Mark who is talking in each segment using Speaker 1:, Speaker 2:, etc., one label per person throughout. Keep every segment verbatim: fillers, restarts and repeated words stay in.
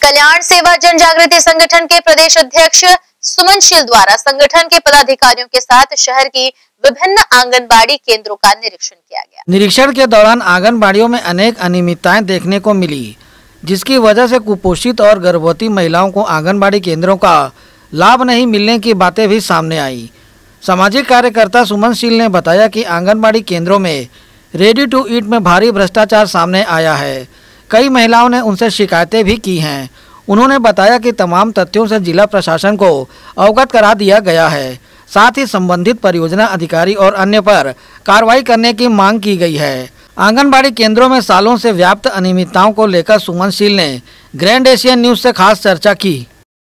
Speaker 1: कल्याण सेवा जन जागृति संगठन के प्रदेश अध्यक्ष सुमन शील द्वारा संगठन के पदाधिकारियों के साथ शहर की विभिन्न आंगनबाड़ी केंद्रों का निरीक्षण किया गया।
Speaker 2: निरीक्षण के दौरान आंगनबाड़ियों में अनेक अनियमितताएं देखने को मिली, जिसकी वजह से कुपोषित और गर्भवती महिलाओं को आंगनबाड़ी केंद्रों का लाभ नहीं मिलने की बातें भी सामने आई। सामाजिक कार्यकर्ता सुमन शील ने बताया कि आंगनबाड़ी केंद्रों में रेडी टू ईट में भारी भ्रष्टाचार सामने आया है। कई महिलाओं ने उनसे शिकायतें भी की हैं। उन्होंने बताया कि तमाम तथ्यों से जिला प्रशासन को अवगत करा दिया गया है। साथ ही संबंधित परियोजना अधिकारी और अन्य पर कार्रवाई करने की मांग की गई है। आंगनबाड़ी केंद्रों में सालों से व्याप्त अनियमितताओं को लेकर सुमन शील ने ग्रैंड एशियन न्यूज से खास चर्चा की।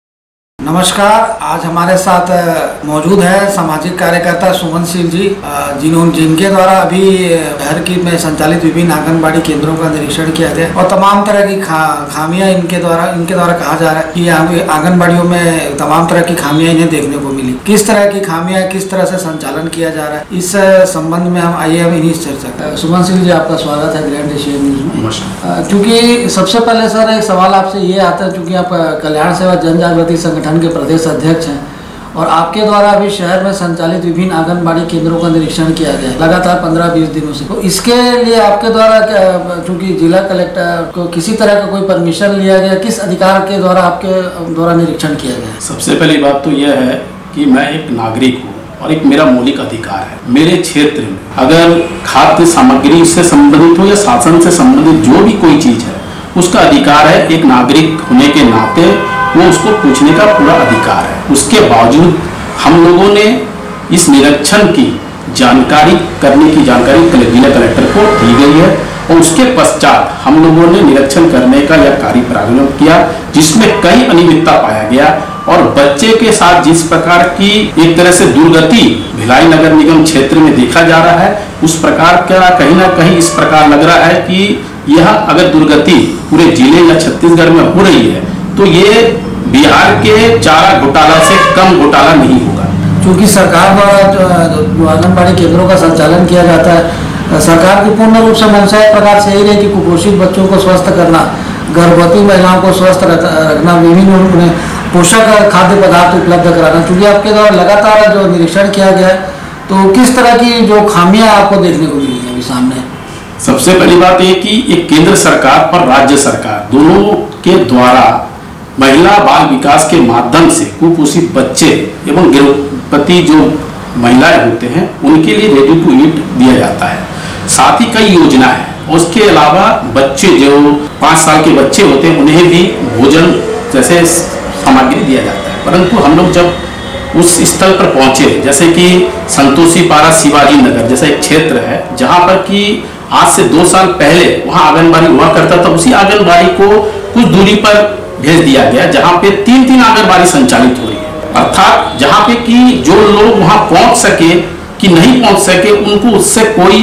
Speaker 3: नमस्कार, आज हमारे साथ मौजूद है सामाजिक कार्यकर्ता सुमन शील जी, जिन्होंने जिनके द्वारा अभी शहर की में संचालित विभिन्न आंगनबाड़ी केंद्रों का निरीक्षण किया गया और तमाम तरह की खा खामियां इनके द्वारा इनके द्वारा कहा जा रहा है कि यहाँ आंगनबाड़ियों में तमाम तरह की खामियां इन्हें देखने को मिली। किस तरह की खामियां, किस तरह से संचालन किया जा रहा है, इस संबंध में हम आइए हम इन्हीं चर्चा। सुमन शील जी, आपका स्वागत है ग्रैंड एशियन न्यूज में। क्योंकि सबसे पहले सर एक सवाल आपसे ये आता है, चूँकि आप कल्याण सेवा जन जागृति संगठन के प्रदेश अध्यक्ष हैं और आपके द्वारा अभी शहर में संचालित विभिन्न आंगनबाड़ी केंद्रों का निरीक्षण किया गया लगातार पंद्रह बीस दिनों से। तो इसके लिए आपके द्वारा, चूंकि जिला कलेक्टर को किसी तरह का कोई परमिशन लिया गया, किस अधिकार के द्वारा आपके द्वारा निरीक्षण किया गया?
Speaker 4: सबसे पहली बात तो यह है कि मैं एक नागरिक हूँ और एक मेरा मौलिक अधिकार है। मेरे क्षेत्र में अगर खाद्य सामग्री से संबंधित हो या शासन से संबंधित जो भी कोई चीज है, उसका अधिकार है। एक नागरिक होने के नाते वो उसको पूछने का पूरा अधिकार है। उसके बावजूद हम लोगों ने इस निरीक्षण की जानकारी करने की जानकारी जिला कलेक्टर को दी गई है और उसके पश्चात हम लोगों ने निरीक्षण करने का यह कार्य प्रारंभ किया, जिसमें कई अनियमितता पाया गया और बच्चे के साथ जिस प्रकार की एक तरह से दुर्गति भिलाई नगर निगम क्षेत्र में देखा जा रहा है, उस प्रकार का कहीं ना कहीं इस प्रकार लग रहा है कि यह अगर दुर्गति पूरे जिले या छत्तीसगढ़ में हो रही है तो ये बिहार के चारा घोटाला से कम घोटाला नहीं होगा।
Speaker 3: क्योंकि सरकार द्वारा जो आंगनबाड़ी केंद्रों का संचालन किया जाता है, सरकार की पूर्ण रूप से मंशा एक प्रकार से यही है कि कुपोषित बच्चों को स्वस्थ करना, गर्भवती महिलाओं को स्वस्थ रखना, विभिन्न पोषक खाद्य पदार्थ उपलब्ध कराना। चूँकि आपके द्वारा लगातार जो निरीक्षण किया गया है, तो किस तरह की जो खामियां आपको देखने को मिली है अभी सामने?
Speaker 4: सबसे पहली बात ये कि एक केंद्र सरकार और राज्य सरकार दोनों के द्वारा महिला बाल विकास के माध्यम से कुपोषित बच्चे एवं गर्भवती जो महिलाएं होते हैं उनके लिए रेडी टू ईट दिया जाता है। साथ ही कई योजना है। उसके अलावा बच्चे जो पाँच साल के बच्चे होते हैं उन्हें भी भोजन जैसे सामग्री दिया जाता है। परंतु हम लोग जब उस स्थल पर पहुंचे, जैसे कि संतोषी पारा शिवाजी नगर जैसा एक क्षेत्र है जहां पर कि आज से दो साल पहले वहां आंगनबाड़ी हुआ करता था, उसी आंगनबाड़ी को कुछ दूरी पर भेज दिया गया जहां पे तीन तीन आंगनबाड़ी संचालित हो रही है। अर्थात जहां पे कि जो लोग वहां पहुंच सके कि नहीं पहुंच सके, उनको उससे कोई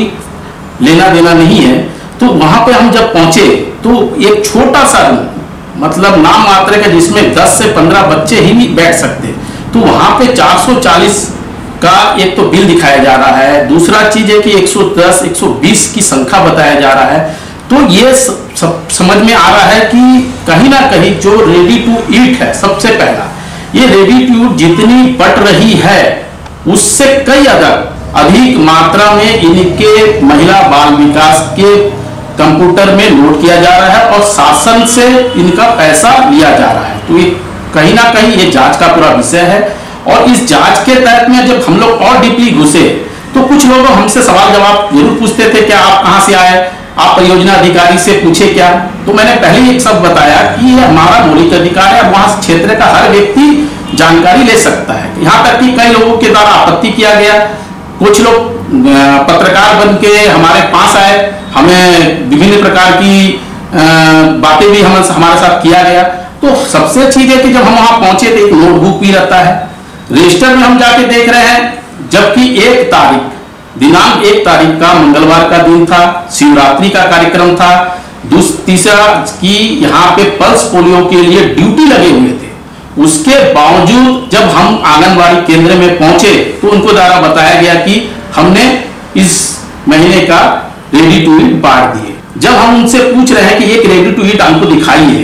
Speaker 4: लेना देना नहीं है। तो वहां पे हम जब पहुंचे तो एक छोटा सा रूम, मतलब नाम मात्र का, जिसमें दस से पंद्रह बच्चे ही बैठ सकते, तो वहां पे चार सौ चालीस का एक तो बिल दिखाया जा रहा है। दूसरा चीज है कि एक सौ दस एक सौ बीस की संख्या बताया जा रहा है। तो ये सब समझ में आ रहा है कि कहीं ना कहीं जो रेडी टू ईट है, सबसे पहला ये रेडी टू ईट जितनी बट रही है उससे कई अधिक अधिक मात्रा में इनके महिला बाल विकास के कंप्यूटर में नोट किया जा रहा है और शासन से इनका पैसा लिया जा रहा है। तो ये कहीं ना कहीं ये जांच का पूरा विषय है और इस जांच के तहत में जब हम लोग और डीपली घुसे तो कुछ लोग हमसे सवाल जवाब जरूर पूछते थे, क्या आप कहां से आए, आप परियोजना अधिकारी से पूछे क्या? तो मैंने पहले ही एक शब्द बताया कि ये हमारा मौलिक अधिकार है, वहां क्षेत्र का हर व्यक्ति जानकारी ले सकता है। यहाँ तक कि कई लोगों के द्वारा आपत्ति किया गया, कुछ लोग पत्रकार बन के हमारे पास आए, हमें विभिन्न प्रकार की बातें भी हम हमारे साथ किया गया। तो सबसे अच्छी चीज है कि जब हम वहां पहुंचे तो एक नोटबुक भी रहता है, रजिस्टर में हम जाके देख रहे हैं, जबकि एक तारीख दिनांक एक तारीख का मंगलवार का दिन था, शिवरात्रि का कार्यक्रम था। तीसरा कि यहाँ पे पल्स पोलियो के लिए ड्यूटी लगे हुए थे, उसके बावजूद जब हम आंगनबाड़ी केंद्र में पहुंचे तो उनको द्वारा बताया गया कि हमने इस महीने का रेडी टू ईट बांट दिए। जब हम उनसे पूछ रहे हैं कि एक रेडी टू ईट हमको दिखाइए,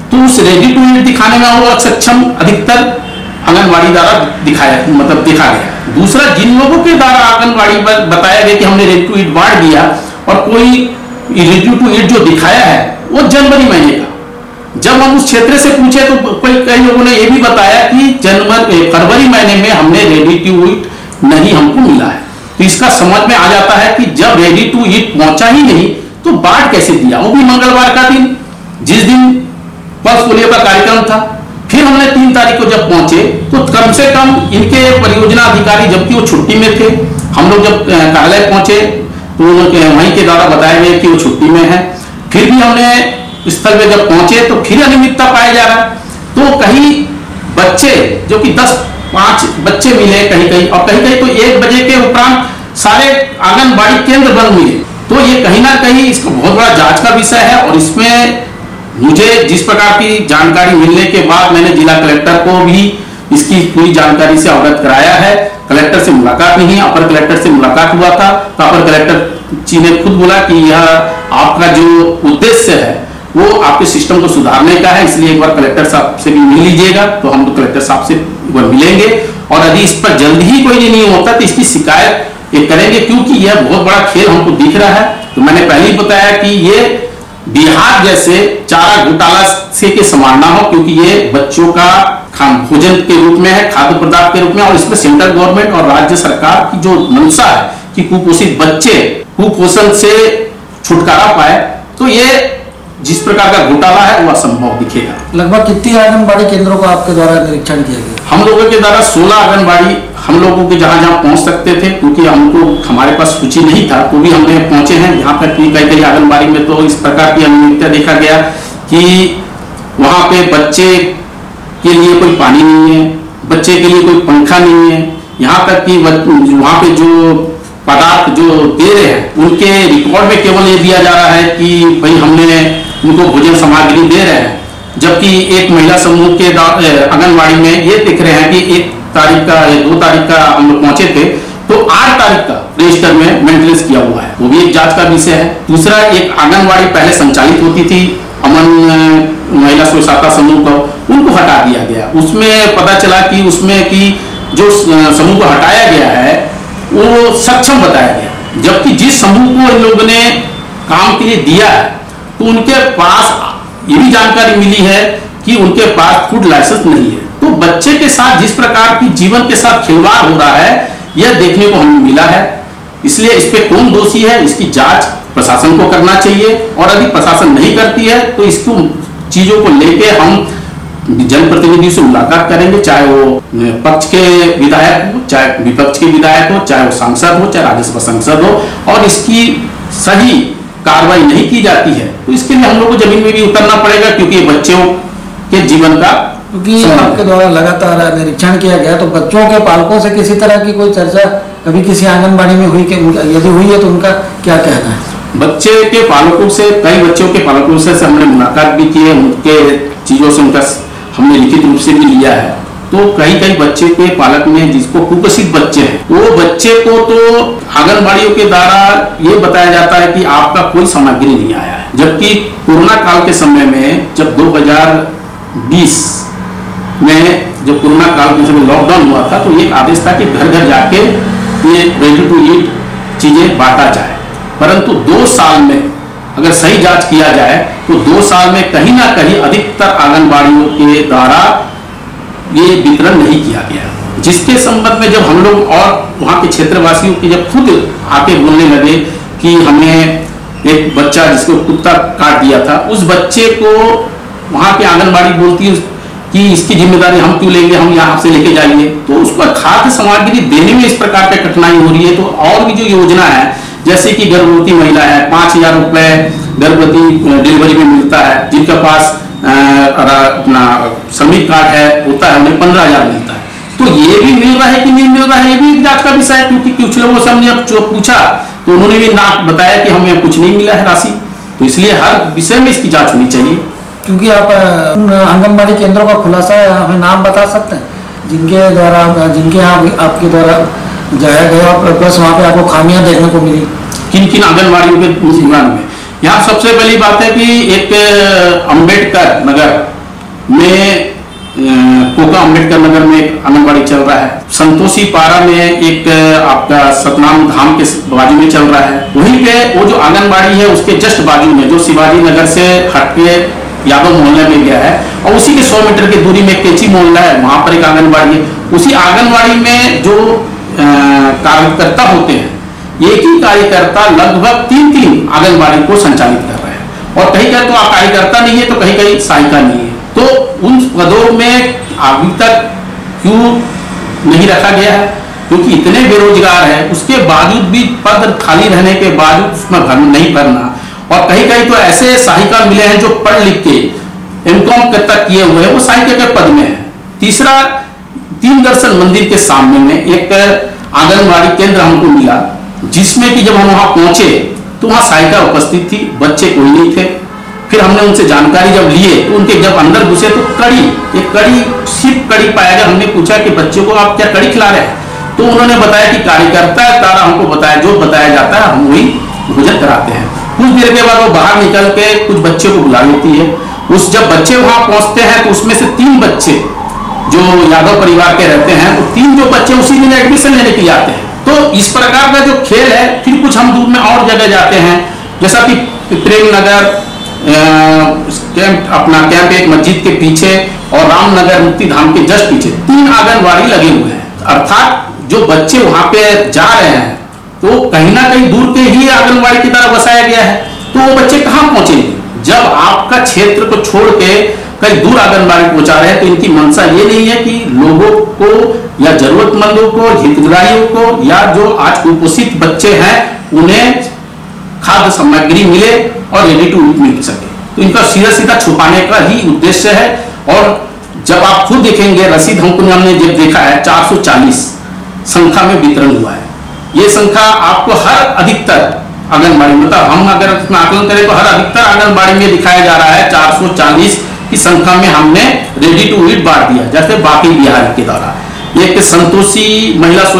Speaker 4: तो उस रेडी टू ईट दिखाने में वो सक्षम अधिकतर आंगनबाड़ी द्वारा दिखाया मतलब देखा गया। दूसरा, जिन लोगों के द्वारा आंगनबाड़ी पर बताया गया कि हमने रेडी टू ईट बांट दिया और कोई रेडी टू ईट जो दिखाया है वो जनवरी महीने का। जब हम उस क्षेत्र से पूछे तो कोई कई लोगों ने यह भी बताया कि जनवरी फरवरी महीने में हमने रेडी टू ईट नहीं हमको मिला है। तो इसका समझ में आ जाता है कि जब रेडी टू ईट पहुंचा ही नहीं तो बांट कैसे दिया, वो भी मंगलवार का दिन जिस दिन पल्स पोलियो का कार्यक्रम था। फिर हमने तीन तारीख को जब पहुंचे तो कम से कम इनके परियोजना अधिकारी, जबकि वो छुट्टी में थे, हम लोग जब कार्यालय पहुंचे तो वहीं के द्वारा बताया गया कि वो छुट्टी में है। फिर भी हमने स्थल पे जब पहुंचे तो फिर अनियमितता पाया जा रहा। तो कहीं बच्चे जो कि दस पांच बच्चे मिले कहीं कहीं, और कहीं कहीं तो एक बजे के उपरांत सारे आंगनबाड़ी केंद्र बंद मिले। तो ये कहीं ना कहीं इसका बहुत बड़ा जांच का विषय है। और इसमें मुझे जिस प्रकार की जानकारी मिलने के बाद मैंने जिला कलेक्टर को भी इसकी पूरी जानकारी से अवगत कराया है। कलेक्टर से मुलाकात नहीं, अपर कलेक्टर से मुलाकात हुआ था तो अपर कलेक्टर जी ने खुद बोला कि यह आपका जो उद्देश्य है वो आपके सिस्टम को सुधारने का है, इसलिए एक बार कलेक्टर साहब से भी मिल लीजिएगा। तो हम कलेक्टर साहब से एक बार मिलेंगे और यदि इस पर जल्द ही कोई नहीं होता तो इसकी शिकायत ये करेंगे, क्योंकि यह बहुत बड़ा खेल हमको दिख रहा है। तो मैंने पहले ही बताया कि ये बिहार जैसे चारा घोटाला से के समान ना हो, क्योंकि ये बच्चों का खान भोजन के रूप में है, खाद्य पदार्थ के रूप में, और इसमें सेंट्रल गवर्नमेंट और राज्य सरकार की जो मंशा है कि कुपोषित बच्चे कुपोषण से छुटकारा पाए, तो ये जिस प्रकार का घोटाला है वो असंभव दिखेगा।
Speaker 3: लगभग कितनी आंगनबाड़ी केंद्रों का आपके द्वारा निरीक्षण किया गया?
Speaker 4: हम लोगों के द्वारा सोलह आंगनबाड़ी हम लोगों के जहां जहां पहुंच सकते थे, क्योंकि हमको हमारे पास सूची नहीं था, तो भी हमने पहुंचे हैं। यहाँ पर कई कई आंगनबाड़ी में तो इस प्रकार की अनियमितता देखा गया कि वहां पे बच्चे के लिए कोई पानी नहीं है, बच्चे के लिए कोई पंखा नहीं है, यहाँ तक कि वहां पे जो पदार्थ जो दे रहे हैं उनके रिकॉर्ड में केवल ये दिया जा रहा है कि भाई हमने उनको भोजन सामग्री दे रहे हैं, जबकि एक महिला समूह के आंगनबाड़ी में ये दिख रहे हैं कि एक तारीख का या दो तारीख का हम लोग पहुंचे थे तो आठ तारीख का रजिस्टर में मेंटेनेंस किया हुआ है, वो भी एक जांच का विषय है। दूसरा, एक आंगनबाड़ी पहले संचालित होती थी अमन महिला स्व सहायता समूह को, उनको हटा दिया गया। उसमें पता चला कि उसमें कि जो समूह को हटाया गया है वो सक्षम बताया गया, जबकि जिस समूह को इन लोगों ने काम के लिए दिया है तो उनके पास ये भी जानकारी मिली है कि उनके पास फूड लाइसेंस नहीं है। तो बच्चे के साथ जिस प्रकार की जीवन के साथ खिलवाड़ हो रहा है यह देखने को हमें मिला है। इसलिए इस पे कौन दोषी है इसकी जांच प्रशासन को करना चाहिए, और यदि प्रशासन नहीं करती है तो इसको चीजों को लेके हम जनप्रतिनिधि से मुलाकात करेंगे, चाहे वो पक्ष के विधायक हो, चाहे विपक्ष के विधायक हो, चाहे वो सांसद हो, चाहे राज्यसभा सांसद हो, और इसकी सही कार्रवाई नहीं की जाती है तो इसके लिए हम लोग को जमीन में भी उतरना पड़ेगा, क्योंकि बच्चों के जीवन का,
Speaker 3: क्योंकि आपके द्वारा लगातार निरीक्षण किया गया तो बच्चों के पालकों से किसी तरह की कोई चर्चा कभी किसी आंगनबाड़ी में हुई, यदि हुई है तो उनका क्या कहना है?
Speaker 4: बच्चे के पालकों से, कई बच्चों के पालकों से हमने मुलाकात भी की है, उनके चीजों से उनका हमने लिखित रूप से भी लिया है। तो कई कई बच्चे के पालक में जिसको कुपोषित बच्चे हैं वो बच्चे को तो आंगनबाड़ियों के द्वारा ये बताया जाता है कि आपका कोई सामग्री नहीं आया है, जबकि कोरोना काल के समय में जब दो हज़ार बीस में जब कोरोना काल के समय लॉकडाउन हुआ था तो एक आदेश था कि घर घर जाके ये रेडी टू ईट चीजें बांटा जाए, परंतु दो साल में अगर सही जांच किया जाए तो दो साल में कहीं ना कहीं अधिकतर आंगनबाड़ियों के द्वारा ये वितरण नहीं किया गया, जिसके संबंध में जब हम लोग और वहाँ के क्षेत्रवासियों की जब खुद आके बोलने लगे कि हमें एक बच्चा जिसको कुत्ता काट दिया था उस बच्चे को वहाँ के आंगनबाड़ी बोलती कि इसकी जिम्मेदारी हम क्यों लेंगे, हम यहाँ से लेके जाइए, तो उसको खाद्य सामग्री देने में इस प्रकार की कठिनाई हो रही है। तो और भी जो योजना है जैसे कि गर्भवती महिला है पांच हजार रुपए गर्भवती डिलीवरी में मिलता है, जिनके पास अपना श्रमिक कार्ड है होता है उन्हें पंद्रह हजार मिलता है, तो ये भी मिल रहा है कि नहीं मिल रहा है ये भी जांच का विषय है, क्योंकि कुछ लोगों से हमने जो पूछा तो उन्होंने भी ना बताया कि हमें कुछ नहीं मिला है राशि। तो इसलिए हर विषय में इसकी जांच होनी चाहिए।
Speaker 3: क्योंकि आप आंगनबाड़ी केंद्रों का खुलासा हमें नाम बता सकते हैं जिनके द्वारा जिनके यहाँ आपके द्वारा जाया गया प्लस वहाँ पे आपको खामियां देखने को मिली?
Speaker 4: किन किन आंगनबाड़ियों के में? यहाँ सबसे पहली बात है कि एक अम्बेडकर नगर में कोका अम्बेडकर नगर में एक आंगनबाड़ी चल रहा है, संतोषी पारा में एक आपका सतनाम धाम के बाजू में चल रहा है। वहीं पे वो जो आंगनबाड़ी है उसके जस्ट बाजू में जो शिवाजी नगर से हटके यादव मोहल्ले में गया है और उसी के सौ मीटर की दूरी में केची मोहल्ला है, वहां पर एक आंगनबाड़ी है। उसी आंगनबाड़ी में जो कार्यकर्ता होते हैं, एक ही कार्यकर्ता लगभग तीन तीन आंगनबाड़ी को संचालित कर रहे हैं और कहीं कहीं तो कार्यकर्ता नहीं है तो कहीं कहीं सहायिका नहीं है। तो उन पदों में अभी तक क्यों नहीं रखा गया है? क्योंकि इतने बेरोजगार है, उसके बावजूद भी पद खाली रहने के बावजूद उसमें भर नहीं भरना। और कहीं कहीं तो ऐसे सहायिका मिले हैं जो पढ़ लिख के एमकॉम तक किए हुए हैं, वो सहायिका के पद में है। तीसरा, तीन दर्शन मंदिर के सामने में एक आंगनबाड़ी केंद्र हमको मिला, जिसमें कि जब हम वहां पहुंचे तो वहां सहायिका उपस्थित थी, बच्चे कोई नहीं थे। फिर हमने उनसे जानकारी जब लिए तो उनके जब अंदर घुसे तो कड़ी, एक कड़ी सिर्फ कड़ी पाया गया। हमने पूछा कि बच्चे को आप क्या कड़ी खिला रहे हैं? तो उन्होंने बताया कि कार्यकर्ता द्वारा हमको बताया, जो बताया जाता है हम वही भोजन कराते हैं। कुछ देर के बाद वो बाहर निकल के कुछ बच्चे को बुला लेती है। उस जब बच्चे वहां पहुंचते हैं तो उसमें से तीन बच्चे जो यादव परिवार के रहते हैं, वो तीन जो बच्चे उसी दिन एडमिशन लेने के लिए आते हैं। तो इस प्रकार का जो खेल है, फिर कुछ हम दूर में और जगह जाते हैं, जैसा कि प्रेम नगर कैंप, अपना कैंप एक मस्जिद के पीछे और रामनगर मुक्ति धाम के जस्ट पीछे तीन आंगनबाड़ी लगे हुए हैं। अर्थात जो बच्चे वहां पे जा रहे हैं तो कहीं ना कहीं दूर के ही आंगनबाड़ी की तरफ बसाया गया है, तो वो बच्चे कहां पहुंचेंगे? जब आपका क्षेत्र को छोड़ के कहीं दूर आंगनबाड़ी पहुंचा रहे हैं तो इनकी मंशा ये नहीं है कि लोगों को या जरूरतमंदों को, हितग्राहियों को या जो आज कुपोषित बच्चे हैं उन्हें खाद्य सामग्री मिले और रेडी टू ईट मिल सके। तो इनका सीधा सीधा छुपाने का ही उद्देश्य है। और जब आप खुद देखेंगे, रसीद हमको हमने जब देखा है चार सौ चालीस संख्या में वितरण हुआ है। ये संख्या आपको हर अधिकतर आंगनबाड़ी, मतलब हम अगर इसमें आकलन करें तो हर अधिकतर आंगनबाड़ी में दिखाया जा रहा है चार सौ चालीस की संख्या में हमने रेडी टू ईट बांट दिया, जैसे बाकी बिहार के द्वारा एक संतोषी महिला स्व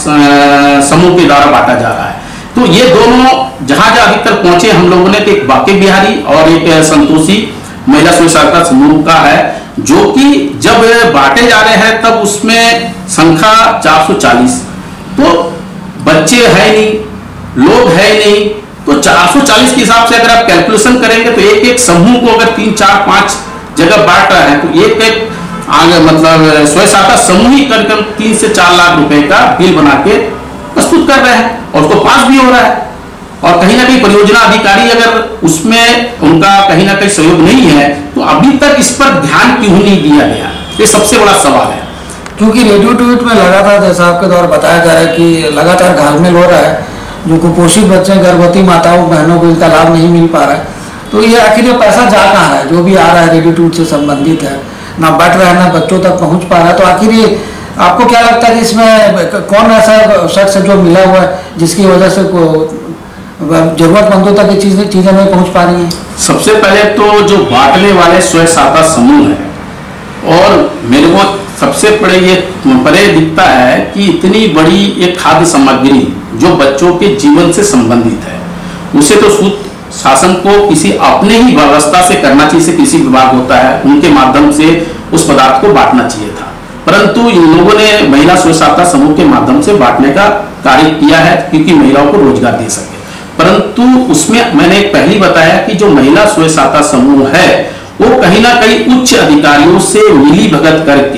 Speaker 4: समूह के द्वारा बांटा जा रहा है। तो ये दोनों जहां जहां अधिकतर पहुंचे हम लोगों ने, तो एक बाकी बिहारी और एक संतोषी महिला स्व सहायता समूह का है, जो कि जब बांटे जा रहे हैं तब उसमें संख्या चार सौ चालीस, तो बच्चे है नहीं, लोग है नहीं, तो चार सौ चालीस के हिसाब से अगर आप कैलकुलेशन करेंगे तो एक एक समूह को अगर तीन चार पांच जगह बांट रहे हैं तो एक एक आगे मतलब स्वयं सहायता समूह ही करीब तीन से चार लाख रुपए का बिल बना के प्रस्तुत कर रहे हैं और उसको पास भी हो रहा है। और कहीं ना कहीं परियोजना अधिकारी अगर उसमें उनका कहीं ना कहीं सहयोग नहीं है तो अभी तक इस पर ध्यान क्यों नहीं दिया गया, ये सबसे बड़ा सवाल है।
Speaker 3: क्योंकि रेडियो टू ईट में लगातार, जैसा आपके द्वारा बताया जा रहा है कि लगातार घालमेल हो रहा है, जो कुपोषित बच्चे, गर्भवती माताओं बहनों को इसका लाभ नहीं मिल पा रहा है। तो ये आखिर ये पैसा जा कहाँ है? जो भी आ रहा है रेडियो टू ईट से संबंधित है, ना बढ़ रहा है ना बच्चों तक पहुँच पा रहा है। तो आखिर ये आपको क्या लगता है कि इसमें कौन ऐसा शख्स जो मिला हुआ है जिसकी वजह से जरूरतमंदों तक ये चीजें चीजें नहीं पहुंच पा रही हैं? सबसे
Speaker 4: पहले तो जो बांटने वाले स्वयं सहायता समूह है, और मेरे को सबसे बड़े ये परे दिखता है कि इतनी बड़ी एक खाद्य सामग्री जो बच्चों के जीवन से संबंधित है, उसे तो शासन को किसी अपने ही व्यवस्था से करना चाहिए, किसी विभाग होता है उनके माध्यम से उस पदार्थ को बांटना चाहिए था। परंतु इन लोगों ने महिला स्व सहायता समूह के माध्यम से बांटने का कार्य किया है क्योंकि महिलाओं को रोजगार दे सके। परंतु उसमें मैंने पहले बताया कि जो महिला स्व सहायता समूह है वो कहीं ना कहीं उच्च अधिकारियों से मिली भगत करके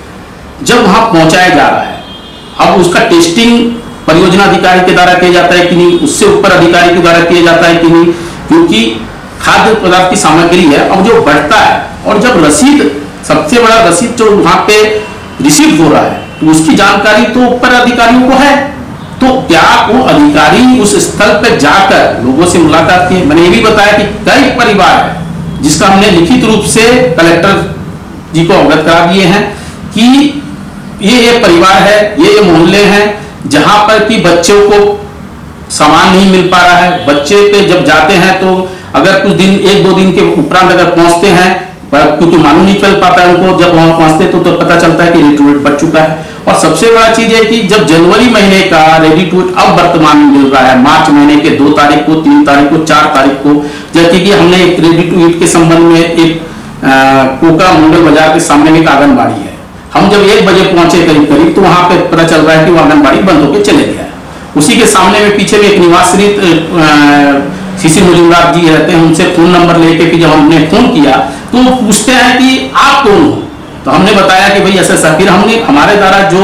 Speaker 4: जब वहां पहुंचाया जा रहा है, अब उसका टेस्टिंग परियोजना अधिकारी के द्वारा किया जाता है कि नहीं, उससे ऊपर अधिकारी के द्वारा किया जाता है कि नहीं, क्योंकि खाद्य पदार्थ की सामग्री है अब जो बढ़ता है और जब रसीद, सबसे बड़ा रसीद जो वहां पे रिसीव हो रहा है तो उसकी जानकारी तो ऊपर अधिकारियों को है। तो क्या वो अधिकारी उस स्थल पर जाकर लोगों से मुलाकात की? मैंने ये भी बताया कि कई परिवार है जिसका हमने लिखित रूप से कलेक्टर जी को अवगत करा दिए हैं कि ये ये परिवार है, ये ये मोहल्ले हैं जहां पर कि बच्चों को सामान नहीं मिल पा रहा है। बच्चे पे जब जाते हैं तो अगर कुछ दिन, एक दो दिन के उपरांत अगर पहुंचते हैं, क्योंकि मालूम नहीं चल पाता है उनको, जब वहां पहुंचते तो, तो पता चलता है कि रेडी टू ईट बढ़ चुका है। और सबसे बड़ा चीज है कि जब जनवरी महीने का रेडी टू ईट अब वर्तमान में मिल रहा है, मार्च महीने के दो तारीख को, तीन तारीख को, चार तारीख को, जबकि कि हमने एक रेडी टू ईट के संबंध में एक कोका मंगल बाजार के सामने में एक आंगनबाड़ी है। हम जब एक बजे पहुंचे करीब करीब तो वहां पे पता चल रहा है कि वो आंगनबाड़ी बंद होकर चले गया। उसी के सामने में पीछे में एक निवासी सीसी मुजुमदार जी रहते हैं, उनसे फोन नंबर लेके कि जब हमने फोन किया तो पूछते हैं कि आप कौन हो। तो हमने बताया कि भाई ऐसा ऐसा, फिर हमने हमारे द्वारा जो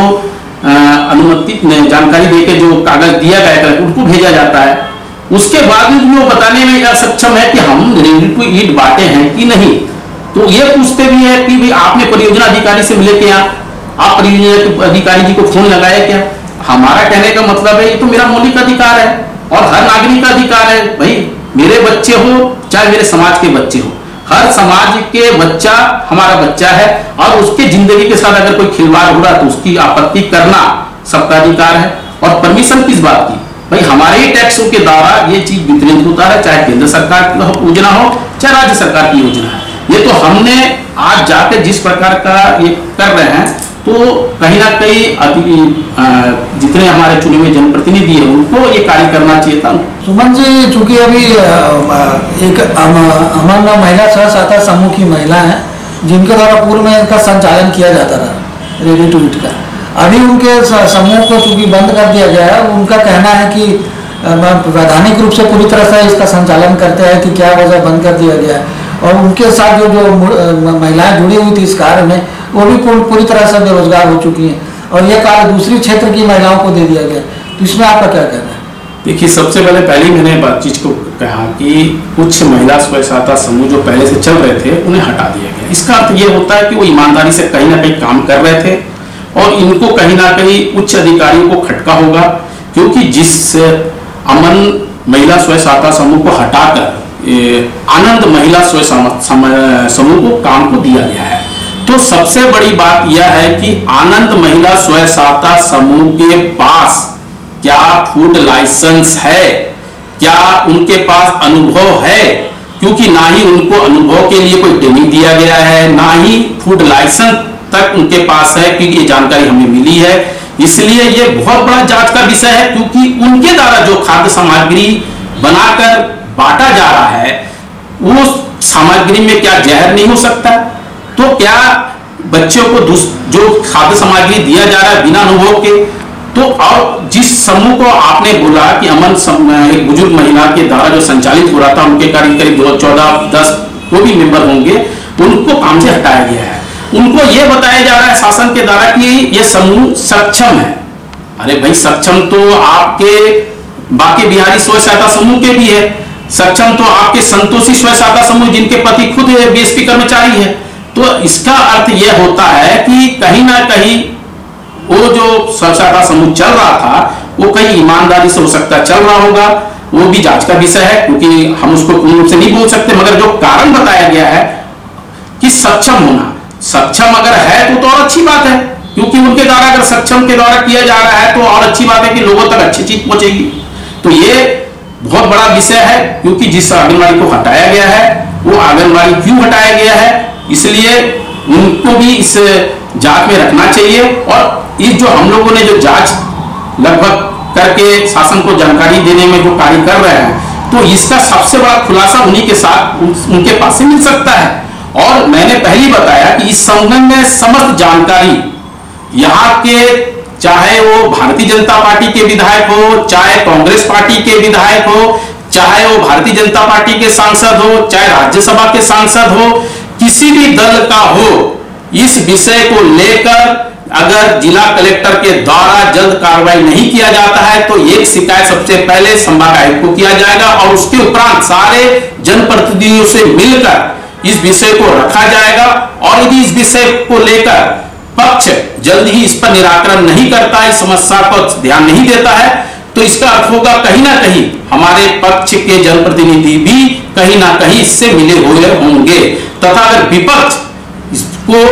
Speaker 4: अनुमति जानकारी देके जो कागज दिया गया है उनको भेजा जाता है। उसके बाद भी वो बताने में असक्षम है कि हम रेडी टू ईट बांटे हैं कि नहीं। तो ये पूछते भी है कि भाई आपने परियोजना अधिकारी से मिले क्या, आप परियोजना अधिकारी जी को फोन लगाया क्या। हमारा कहने का मतलब है ये तो मेरा मौलिक अधिकार है और हर नागरिक का अधिकार है। भाई मेरे बच्चे हो चाहे मेरे समाज के बच्चे हो, हर समाज के बच्चा हमारा बच्चा है और उसके जिंदगी के साथ अगर कोई खिलवाड़ हो रहा तो उसकी आपत्ति करना सबका अधिकार है। और परमिशन किस बात की, भाई हमारे ही टैक्सों के द्वारा ये चीज वितरित होता है, चाहे केंद्र सरकार की योजना हो चाहे राज्य सरकार की योजना है। ये तो हमने आज जाकर जिस प्रकार का ये कर रहे हैं तो कहीं ना कहीं जितने हमारे चुने हुए जनप्रतिनिधि है उनको ये कार्य करना चाहिए था।
Speaker 3: सुमन जी, चूंकि अभी एक अमन महिला स्व सहायता समूह की महिला है जिनके द्वारा पूर्व में इनका संचालन किया जाता था रेडी टू ईट का, अभी उनके समूह को चूंकि बंद कर दिया गया है। उनका कहना है कि वैधानिक रूप से पूरी तरह से इसका संचालन करते हैं कि क्या वजह बंद कर दिया गया है। और उनके साथ जो जो महिलाएं जुड़ी हुई थी इस कार्य में वो भी पूरी तरह से बेरोजगार हो चुकी हैं और ये कार्य दूसरी क्षेत्र की महिलाओं को दे दिया गया। तो इसमें आपका क्या कहना है?
Speaker 4: देखिए, सबसे पहले पहले मैंने बातचीत को कहा कि कुछ महिला स्व सहायता समूह जो पहले से चल रहे थे उन्हें हटा दिया गया। इसका अर्थ ये होता है कि वो ईमानदारी से कहीं ना कहीं काम कर रहे थे और इनको कहीं ना कहीं उच्च अधिकारियों को खटका होगा, क्योंकि जिस अमन महिला स्व सहायता समूह को हटाकर आनंद महिला स्व समूह को काम को दिया गया है। तो सबसे बड़ी बात यह है कि आनंद महिला स्व सहायता समूह के पास क्या फूड लाइसेंस है, क्या उनके पास अनुभव है, क्योंकि ना ही उनको अनुभव के लिए कोई ट्रेनिंग दिया गया है, ना ही फूड लाइसेंस तक उनके पास है, क्योंकि ये जानकारी हमें मिली है। इसलिए ये बहुत बड़ा जांच का विषय है, क्योंकि उनके द्वारा जो खाद्य सामग्री बनाकर बांटा जा रहा है वो सामग्री में क्या जहर नहीं हो सकता? तो क्या बच्चों को जो खाद्य सामग्री दिया जा रहा है बिना अनुभव के, तो और जिस समूह को आपने बोला कि अमन एक बुजुर्ग महिला के द्वारा जो संचालित हो रहा था, उनके करीब करीब दो चौदह दस वो भी मेंबर होंगे, उनको काम से हटाया गया है। उनको ये बताया जा रहा है शासन के द्वारा कि ये समूह सक्षम है। अरे भाई, सक्षम तो आपके बाकी बिहारी स्व सहायता समूह के भी है, सक्षम तो आपके संतोषी स्व सहायता समूह जिनके पति खुद बीएसपी कर्मचारी है। तो इसका अर्थ यह होता है कि कहीं ना कहीं वो जो स्व सहायता समूह चल रहा था वो कहीं ईमानदारी से हो सकता है चल रहा होगा, वो भी जांच का विषय है, क्योंकि हम उसको पूर्ण रूप से नहीं बोल सकते। मगर जो कारण बताया गया है कि सक्षम होना, सक्षम अगर है तो, तो और अच्छी बात है, क्योंकि उनके द्वारा अगर सक्षम के द्वारा किया जा रहा है तो और अच्छी बात है कि लोगों तक अच्छी चीज पहुंचेगी। तो ये बहुत बड़ा विषय है, क्योंकि जिस आंगनबाड़ी को हटाया गया है वो आंगनबाड़ी क्यों हटाया गया है, इसलिए उनको भी इस जांच में रखना चाहिए। और इस जो हम लोगों ने जो जांच लगभग करके शासन को जानकारी देने में जो कार्य कर रहे हैं, तो इसका सबसे बड़ा खुलासा उन्हीं के साथ उनके पास से मिल सकता है। और मैंने पहले ही बताया कि इस संबंध में समस्त जानकारी यहाँ के, चाहे वो भारतीय जनता पार्टी के विधायक हो, चाहे कांग्रेस पार्टी के विधायक हो, चाहे वो भारतीय जनता पार्टी के सांसद हो, चाहे राज्यसभा के सांसद हो, किसी भी दल का हो, इस विषय को लेकर अगर जिला कलेक्टर के द्वारा जल्द कार्रवाई नहीं किया जाता है तो एक शिकायत सबसे पहले संभाग आयुक्त को किया जाएगा और उसके उपरांत सारे जनप्रतिनिधियों से मिलकर इस विषय को रखा जाएगा। और यदि इस विषय को लेकर पक्ष जल्द ही इस पर निराकरण नहीं करता है, इस समस्या को ध्यान नहीं देता है, तो इसका अर्थ होगा कहीं ना कहीं हमारे पक्ष के जनप्रतिनिधि भी कहीं ना कहीं इससे मिले हुए होंगे। तथा अगर विपक्ष इसको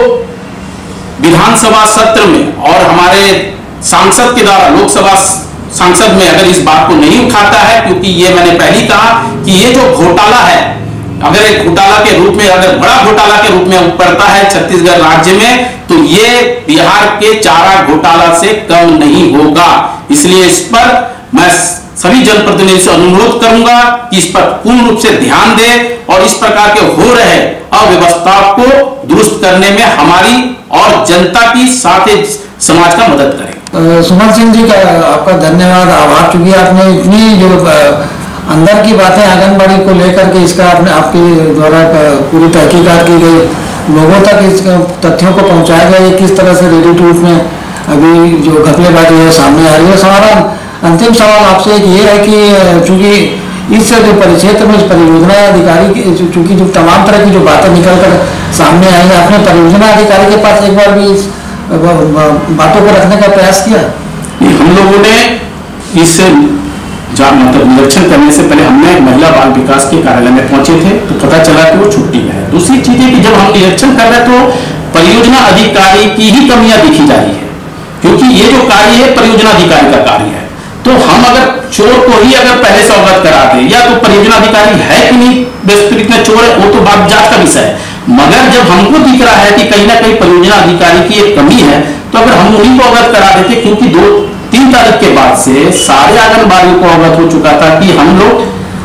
Speaker 4: विधानसभा सत्र में और हमारे सांसद के द्वारा लोकसभा सांसद में अगर इस बात को नहीं उठाता है, क्योंकि ये मैंने पहले कहा कि ये जो घोटाला है, अगर एक घोटाला के रूप में, अगर बड़ा घोटाला के रूप में उभरता है छत्तीसगढ़ राज्य में, तो ये बिहार के चारा घोटाला से कम नहीं होगा। इसलिए इस पर मैं सभी जनप्रतिनिधियों से अनुरोध करूंगा कि इस पर पूर्ण रूप से ध्यान दें और इस प्रकार के हो रहे अव्यवस्था को दुरुस्त करने में हमारी और जनता की साथ ही समाज का मदद करें।
Speaker 3: सुमन सिंह जी का आपका धन्यवाद, आभार, चूंकि आपने इतनी जो अंदर की बातें आंगनबाड़ी को लेकर के इसका आपने आपके द्वारा पूरी तहकीकात की गई, लोगों तक इस तथ्यों को पहुंचाया गया किस तरह से रेडी टू ईट में अभी जो घपलेबाजी है सामने आ रही है। हमारा अंतिम सवाल आपसे एक ये है कि चूंकि इस जो परिक्षेत्र में परियोजना अधिकारी की चूंकि जो तमाम तरह की जो बातें निकल कर सामने आई हैं, आपने परियोजना अधिकारी के पास एक बार भी इस बातों को रखने का प्रयास किया?
Speaker 4: हम लोगों ने इस मतलब निरीक्षण करने से पहले हमने महिला बाल विकास के कार्यालय में पहुंचे थे तो पता चला कि वो छुट्टी में है। दूसरी चीज है कि जब हम निरीक्षण कर रहे तो परियोजना अधिकारी की ही कमियां दिखी जा रही है, क्योंकि ये जो कार्य है परियोजना अधिकारी का कार्य है। तो हम अगर चोर को ही अगर पहले से अवगत करा दे या तो परियोजना अधिकारी है कि नहीं बेस्पिरिट में चोर है, वो तो बात जांच का विषय है। मगर जब हमको दिख रहा है कि कहीं ना कहीं परियोजना अधिकारी की एक कमी है तो अगर हम उन्हीं को अवगत करा देते, क्योंकि दो तीन तारीख के बाद से सारे आंगनबाड़ी को अवगत हो चुका था कि हम लोग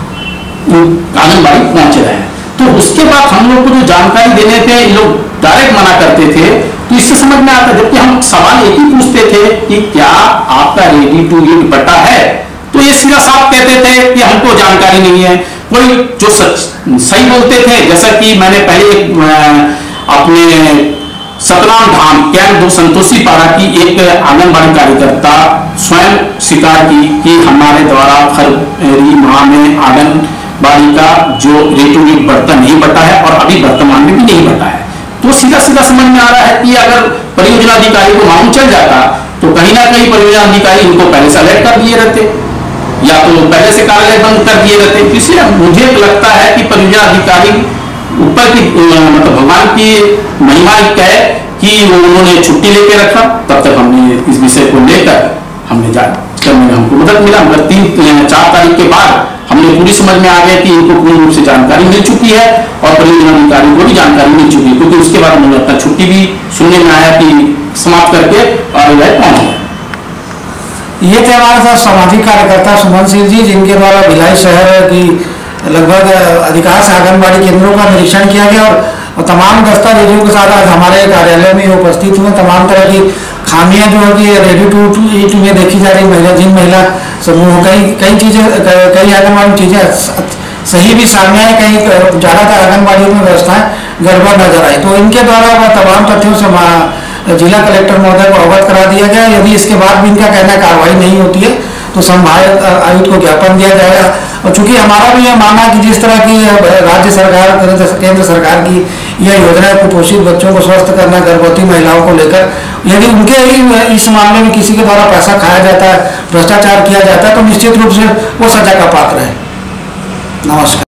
Speaker 4: आंगनबाड़ी पहुंच रहे हैं, तो उसके बाद हम लोग को जो जानकारी देने थे ये लोग डायरेक्ट मना करते थे। तो इससे समझ में आता, जबकि हम सवाल एक ही पूछते थे कि क्या आपका रेडी टू ईट बटा है, तो ये सीधा साफ कहते थे कि हमको जानकारी नहीं है। कोई जो सच सही बोलते थे, जैसा कि मैंने पहले अपने सतनाम धाम कैंप दो संतोषी पारा की एक आंगनबाड़ी कार्यकर्ता स्वयं स्वीकार की कि हमारे द्वारा फरवरी माह में आंगनबाड़ी का जो रेडी टू ईट बढ़ता नहीं बटा है और अभी वर्तमान में भी नहीं बटा है। तो सीधा सीधा समझ में आ रहा है कि अगर परियोजना अधिकारी को मालूम चल जाता तो कहीं ना कहीं परियोजना अधिकारी इनको पहले से अलर्ट कर दिए रहते या तो पहले से कार्यालय बंद कर दिए रहते। इसलिए मुझे लगता है कि परियोजना अधिकारी ऊपर की मतलब भगवान की महिमा है कि उन्होंने छुट्टी लेके रखा, तब तक हमने इस विषय को लेकर हमने जांच करने में हमको मदद मिला। मगर तीन चार तारीख के बाद हमने पूरी समझ में आ गया कि इनको पूर्ण रूप से जानकारी मिल चुकी है और परियोजना अधिकारी को भी जानकारी मिल चुकी है, क्योंकि उसके बाद उन्होंने अपना छुट्टी भी सुनने में आया कि समाप्त करके और पहुंच गए।
Speaker 3: ये थे हमारे साथ सामाजिक कार्यकर्ता सुमन सिंह जी, जिनके द्वारा भिलाई शहर की लगभग अधिकांश आंगनबाड़ी केंद्रों का निरीक्षण किया गया और तमाम दस्तावेजों के साथ आज हमारे कार्यालय में उपस्थित हुए। तमाम तरह की खामियां जो है कि रेडी टू ईट में देखी जा रही महिला जिन महिला समूह कई कई चीज़ें कई आंगनबाड़ी चीज़ें सही भी सामने आए, कहीं ज़्यादातर आंगनबाड़ियों में व्यवस्थाएं गड़बड़ नजर आई। तो इनके द्वारा वह तमाम तथ्यों से जिला कलेक्टर महोदय को अवगत करा दिया गया। यदि इसके बाद भी इनका कहना कार्रवाई नहीं होती है तो संभावित आयुक्त को ज्ञापन दिया जाएगा। और चूंकि हमारा भी यह मानना है कि जिस तरह की राज्य सरकार केंद्र सरकार की यह योजना है कुपोषित बच्चों को स्वस्थ करना, गर्भवती महिलाओं को लेकर, यदि उनके ही इस मामले में किसी के द्वारा पैसा खाया जाता है, भ्रष्टाचार किया जाता है, तो निश्चित रूप से वो सजा का पात्र है। नमस्कार।